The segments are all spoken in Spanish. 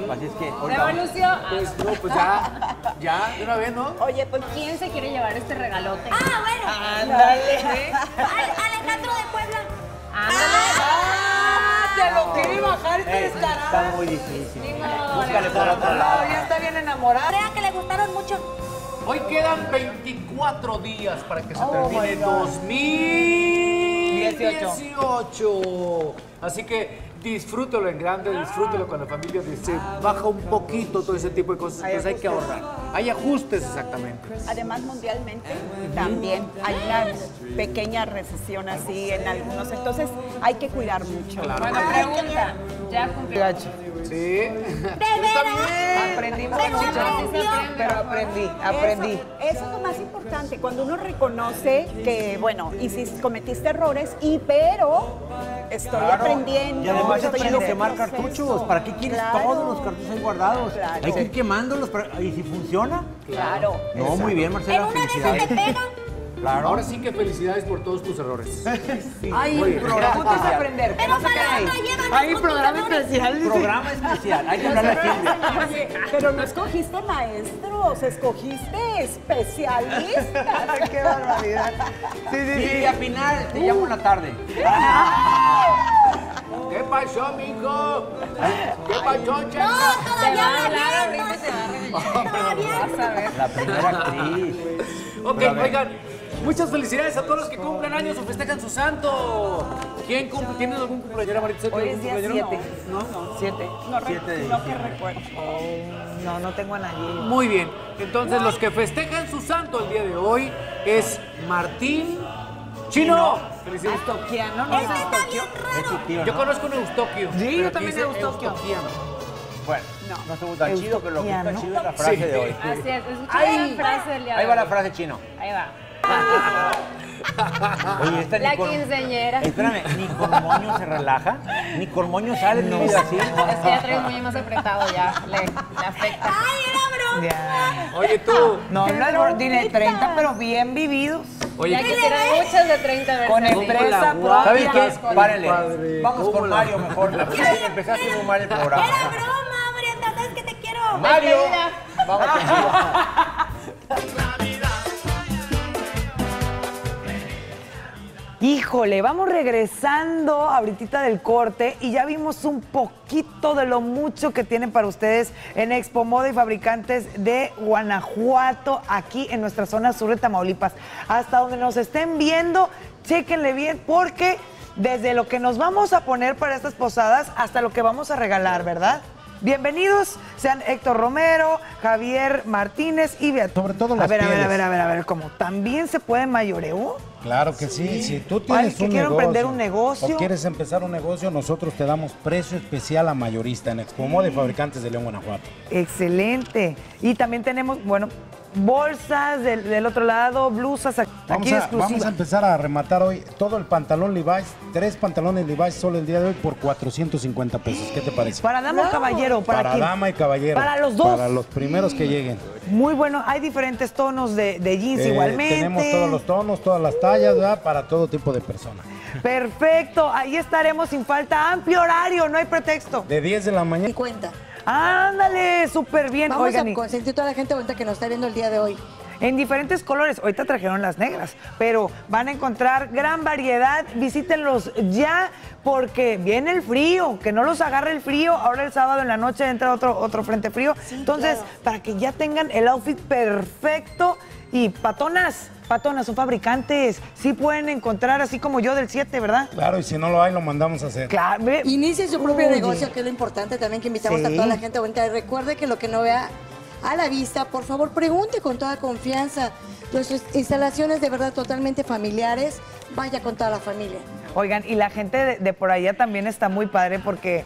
Así es que... ¿Se evolució? Pues no, pues ya, de una vez, ¿no? Oye, pues ¿quién se quiere llevar este regalote? Ah, bueno. Ándale. Alejandro de Puebla. Te lo quiere bajar este descarado. Está muy difícil. Búscale por otro lado. Ya está bien enamorado. Crean que le gustaron mucho. Hoy quedan 24 días para que se termine 2018. Así que disfrútalo en grande, disfrútalo con la familia. Se baja un poquito todo ese tipo de cosas, pues hay que ahorrar. Hay ajustes exactamente. Además, mundialmente también hay una pequeña recesión así en algunos. Entonces, hay que cuidar mucho. Claro. Bueno, pregunta. ¿Ya cumplió? Sí. ¿De veras? Aprendimos Pero mucho. aprendió. Pero aprendí. Eso es lo más importante, cuando uno reconoce que, bueno, cometiste errores, pero estoy aprendiendo. Y además estoy está en chido ese quemar proceso. cartuchos. ¿Para qué quieres Claro. todos los cartuchos ahí guardados? Claro. Hay que ir quemándolos. ¿Y si funciona? Claro. No, muy bien, En Marcela. una de esas te Felicidades. pegan. Claro. Ahora sí que felicidades por todos tus errores. Ay, Muy el bien. programa punto es aprender. Que Pero no se para quede la ahí. otra llévanos Hay con programa tus errores. especial. Programa especial. Hay que hablar a Silvia. Oye, pero no escogiste maestros, escogiste especialistas. Qué barbaridad. Sí, al final te llamo en la tarde. ¿Qué pasó, mijo? ¿Qué pasó, No, chaca? Te todavía va a no hablar hablando. ahorita y te va a regañar. Todavía. Vas a ver. La primera actriz. Ok, Pero a ver. oigan, muchas felicidades a todos los que cumplen años o festejan su santo. ¿Quién cumple? ¿Tienen algún cumpleañero, Maritza? Hoy es ¿Algún día cumpleañero? 7. ¿No? 7. No, 7 de no que diciembre. recuerdo. No tengo a nadie. Muy bien. Entonces, los que festejan su santo el día de hoy es Martín Chino. Felicidades. Eustoquiano, no es Eustoquio. Es tu tío, Yo ¿no? conozco un Eustoquio. Sí, pero yo aquí también dice Eustoquio. Eustoquiano. Bueno, no estuvo tan chido, pero lo que está Eustoquiano. chido es la frase Sí. de hoy. Así es, escucha Ay. la frase del día de Ahí va la hoy. frase chino. Ahí va. Oye, esta La ni con... quinceañera. Espérame, ni con moño se relaja, ni con moño sale ni vida así. Es que ya trae el moño más apretado ya. Le afecta. Ay, era broma. Ya. Oye, tú. No, no tiene 30, pero bien vividos. Oye, Ya quisiera muchas de 30 veces. ¿Cómo Con la empresa guardas? ¿Sabes propia. qué? Párenle. compadre? Vamos ¿Cómo con la- Mario mejor. Empezaste muy mal el programa. Era broma, Brenda. ¿Sabes que te quiero? Mario, vamos contigo. Híjole, vamos regresando ahorita del corte y ya vimos un poquito de lo mucho que tienen para ustedes en Expo Moda y Fabricantes de Guanajuato, aquí en nuestra zona sur de Tamaulipas. Hasta donde nos estén viendo, chéquenle bien porque desde lo que nos vamos a poner para estas posadas hasta lo que vamos a regalar, ¿verdad? Bienvenidos, sean Héctor Romero, Javier Martínez y Beatriz. Sobre todo las a ver, pieles. ¿cómo? ¿También se puede mayoreo? Claro que sí. Si tú Ay, tienes que un quiero negocio, emprender un negocio. o quieres empezar un negocio, nosotros te damos precio especial a mayorista en Expo Moda y Fabricantes de León, Guanajuato. Excelente. Y también tenemos, bueno, bolsas del otro lado, blusas aquí Vamos a exclusivas. empezar a rematar hoy todo el pantalón Levi's, 3 pantalones Levi's solo el día de hoy por 450 pesos. ¿Qué te parece? Para dama o caballero, Para quién? dama y caballero. Para los dos. Para los primeros que lleguen. Muy bueno, hay diferentes tonos de jeans igualmente. Tenemos todos los tonos, todas las tallas, ¿verdad? Para todo tipo de personas. Perfecto, ahí estaremos sin falta, amplio horario, no hay pretexto. De 10 de la mañana. Y cuenta. Ándale, súper bien. Vamos Oigan, a consentir toda la gente ahorita que nos está viendo el día de hoy. en diferentes colores. Ahorita trajeron las negras, pero van a encontrar gran variedad. Visítenlos ya porque viene el frío, que no los agarre el frío. Ahora el sábado en la noche entra otro frente frío. Entonces, para que ya tengan el outfit perfecto. Y patonas son fabricantes. Sí pueden encontrar, así como yo del 7, ¿verdad? Claro, y si no lo hay, lo mandamos a hacer. Claro. Inicie su propio Oye. negocio, que es lo importante también, que invitamos a Sí. toda la gente bonita. Y recuerde que lo que no vea a la vista, por favor, pregunte con toda confianza. Nuestras instalaciones de verdad totalmente familiares, vaya con toda la familia. Oigan, y la gente de por allá también está muy padre porque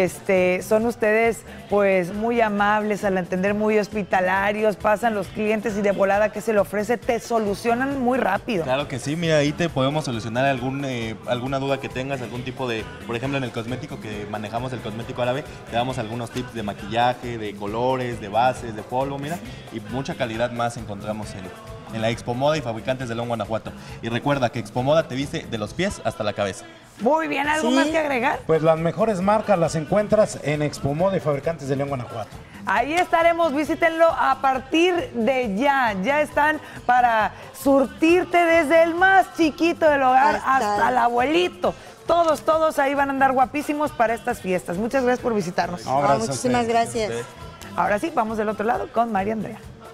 son ustedes pues muy amables, al entender muy hospitalarios, pasan los clientes y de volada que se le ofrece, te solucionan muy rápido. Claro que sí, mira, ahí te podemos solucionar alguna duda que tengas, algún tipo de, por ejemplo, en el cosmético que manejamos, el cosmético árabe, te damos algunos tips de maquillaje, de colores, de bases, de polvo, mira, y mucha calidad más encontramos en la Expo Moda y Fabricantes de León, Guanajuato. Y recuerda que Expo Moda te viste de los pies hasta la cabeza. Muy bien, ¿algo Sí. más que agregar? Pues las mejores marcas las encuentras en Expo Moda y Fabricantes de León, Guanajuato. Ahí estaremos, visítenlo a partir de ya. Ya están para surtirte desde el más chiquito del hogar hasta el abuelito. Todos ahí van a andar guapísimos para estas fiestas. Muchas gracias por visitarnos. No, gracias a Muchísimas ustedes. gracias. Ahora sí, vamos del otro lado con María Andrea.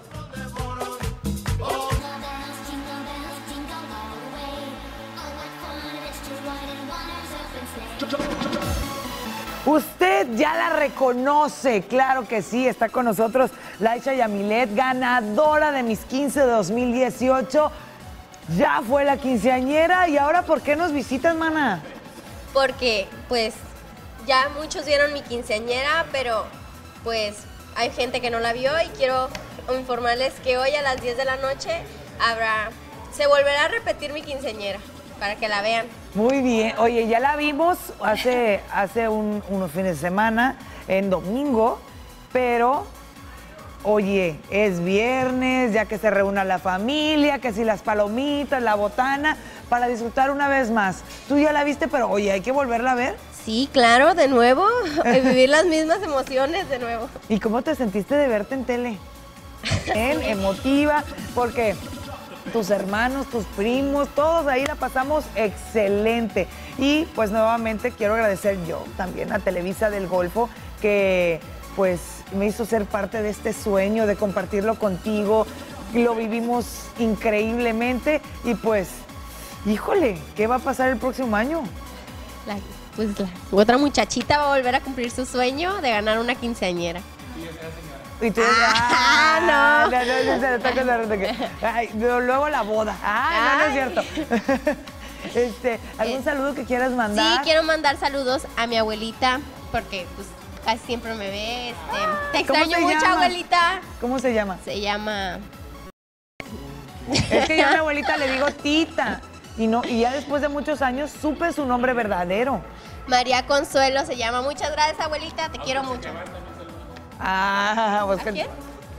Usted ya la reconoce, claro que sí, está con nosotros Laisha Yamilet, ganadora de Mis 15 de 2018. Ya fue la quinceañera y ahora ¿por qué nos visitas, mana? Porque pues ya muchos vieron mi quinceañera, pero pues hay gente que no la vio y quiero informarles que hoy a las 10 de la noche se volverá a repetir mi quinceañera para que la vean. Muy bien. Oye, ya la vimos hace unos fines de semana, en domingo, pero, oye, es viernes, ya que se reúna la familia, que si las palomitas, la botana, para disfrutar una vez más. Tú ya la viste, pero, oye, hay que volverla a ver. Sí, claro, de nuevo, vivir las mismas emociones de nuevo. ¿Y cómo te sentiste de verte en tele? Bien, emotiva, porque tus hermanos, tus primos, todos ahí la pasamos excelente. Y pues nuevamente quiero agradecer yo también a Televisa del Golfo, que pues me hizo ser parte de este sueño de compartirlo contigo. Lo vivimos increíblemente y pues, híjole, ¿qué va a pasar el próximo año? La otra muchachita va a volver a cumplir su sueño de ganar una quinceañera. Y tú, no. Ay, luego la boda. No es cierto. ¿Algún saludo que quieras mandar? Sí, quiero mandar saludos a mi abuelita, porque pues casi siempre me ve. Te extraño mucho, abuelita. ¿Cómo se llama? Se llama... Es que yo a mi abuelita le digo Tita. Y ya después de muchos años supe su nombre verdadero. María Consuelo se llama. Muchas gracias, abuelita, te quiero mucho. Pues ¿A quién?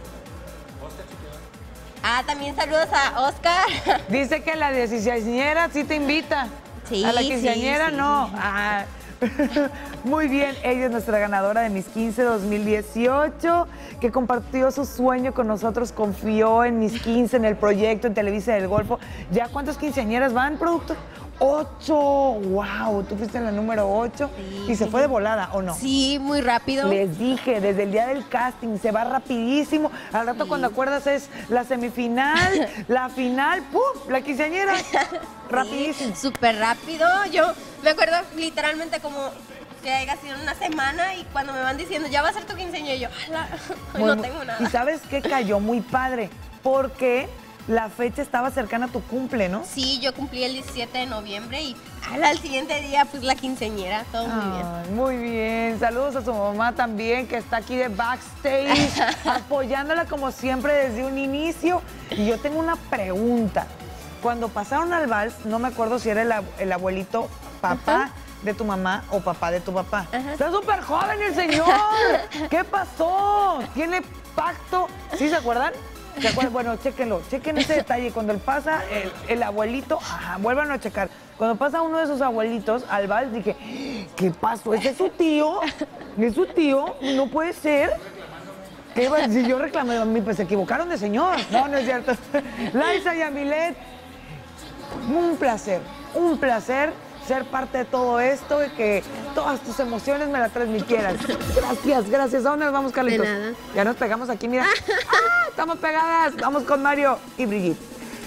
También saludos a Oscar. Dice que la quinceañera sí te invita. Sí, a la quinceañera sí. No. Muy bien, ella es nuestra ganadora de Mis 15 2018, que compartió su sueño con nosotros, confió en Mis 15, en el proyecto, en Televisa del Golfo. ¿Ya cuántas quinceañeras van, productor? 8, wow, tú fuiste la número 8 y se fue de volada, ¿o no? Sí, muy rápido. Les dije, desde el día del casting, se va rapidísimo. Al rato cuando acuerdas es la semifinal, la final, ¡pum! La quinceañera, rapidísimo. Súper rápido, yo me acuerdo literalmente como que haya sido una semana y cuando me van diciendo, ya va a ser tu quinceañera, y yo, no tengo nada. ¿Y sabes qué? Cayó muy padre, porque la fecha estaba cercana a tu cumple, ¿no? Sí, yo cumplí el 17 de noviembre y al siguiente día, pues la quinceañera, todo muy bien. Muy bien, saludos a su mamá también, que está aquí de backstage, apoyándola como siempre desde un inicio. Y yo tengo una pregunta. Cuando pasaron al vals, no me acuerdo si era el abuelito papá de tu mamá o papá de tu papá. Está súper joven el señor. ¿Qué pasó? ¿Tiene pacto? ¿Sí se acuerdan? Bueno, chéquenlo, chequen ese detalle. Cuando pasa el abuelito, vuélvanlo a checar. Cuando pasa uno de sus abuelitos al vals, dije, ¿qué pasó? ¿Ese es su tío? ¿Es su tío? No puede ser. ¿Qué va a decir? Yo reclamé, pues se equivocaron de señor. No, no es cierto. Laisha Yamilet, un placer ser parte de todo esto y que todas tus emociones me las transmitieras. Gracias. ¿A dónde nos vamos, Carlitos? De nada. Ya nos pegamos aquí, mira. Estamos pegadas. Vamos con Mario y Brigitte.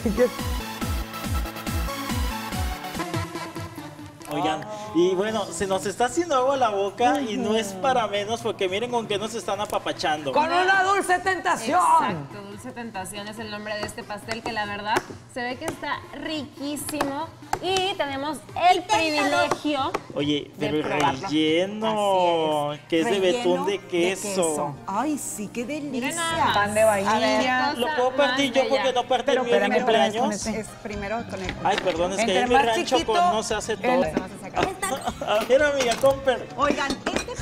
Oigan, y bueno, se nos está haciendo agua la boca y no es para menos porque miren con qué nos están apapachando. ¡Con una dulce tentación! Exacto, Dulce Tentación es el nombre de este pastel que la verdad se ve que está riquísimo y tenemos el privilegio. Oye, pero el probarlo. relleno, que es de betún de queso. Ay, sí, qué delicia. Pan de vainilla. ¿Lo puedo partir yo porque no partí el mío en mi espérame, cumpleaños? Es primero con el... Ay, perdón, es que Entre ahí en mi más rancho chiquito, no se hace todo. A ver, amiga, Comper. Oigan, este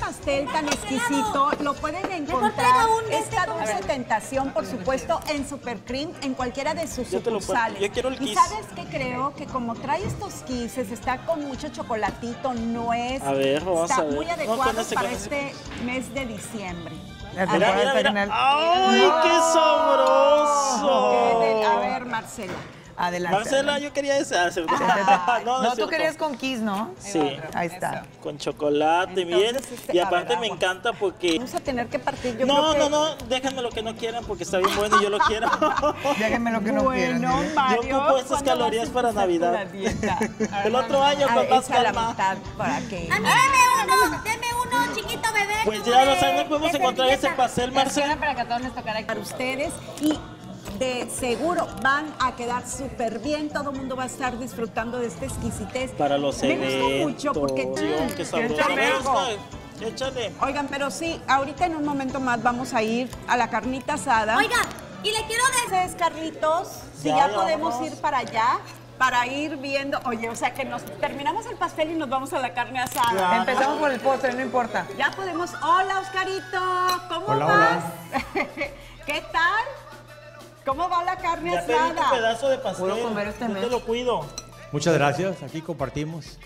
pastel tan exquisito lo pueden encontrar, traiga un de esta este dulce color. tentación, por supuesto, en Supercream, en cualquiera de sus Yo te lo puedo- sucursales. yo quiero el Y kiss. ¿sabes qué? Creo que como trae estos kisses, está con mucho chocolatito, nuez, A ver, vamos está a ver. muy No, adecuado con ese, para con ese. este mes de diciembre. La A Mira, ver, mira, mira. ¡Ay, qué sabroso! a ver, Marcela. Adelante. Marcela, yo quería ese. No, No, es tú cierto. querías con Kiss, ¿no? Sí, Ahí está. con chocolate, bien. Entonces, Y a aparte ver, me aguas. encanta porque... Vamos a tener que partir, yo No, creo no, que... no, déjenme lo que no quieran porque está bien bueno y yo lo quiero. Déjenme lo que no quieran. Bueno, dile. Mario, Yo ocupo estas ¿cuándo calorías vas a para empezar Navidad. con la dieta? El otro año Ah, con más echa la calma. mitad para que... A mí deme uno, chiquito bebé. Pues como ya de- lo sabes, no podemos de encontrar ese servilleta. pastel, Marcela. Para que a todos les tocara para ustedes y de seguro van a quedar súper bien. Todo el mundo va a estar disfrutando de esta exquisitez. Para los Me gusta eventos. mucho porque... Qué sabroso. Échale algo. Échale. Oigan, pero sí, ahorita en un momento más vamos a ir a la carnita asada. Oiga, y le quiero decir... Entonces, Carlitos, si Ya, ya ya podemos vámonos. ir para allá, para ir viendo... Oye, o sea que nos terminamos el pastel y nos vamos a la carne asada. Empezamos por el postre, no importa. Ya podemos... Hola, Oscarito, ¿cómo Hola, vas? ¿Qué tal? ¿Cómo va la carne Ya pedí tu asada? pedazo de pastel. ¿Puedo comer este Yo mes? te lo cuido. Muchas gracias, aquí compartimos.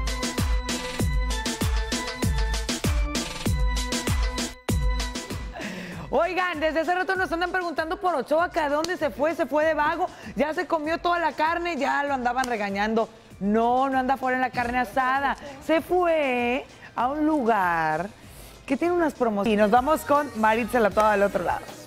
Oigan, desde hace rato nos andan preguntando por Ochoa, que a dónde se fue de vago, ya se comió toda la carne, ya lo andaban regañando. No, no anda fuera en la carne asada, se fue a un lugar que tiene unas promociones. Y nos vamos con Maritza la toda del otro lado.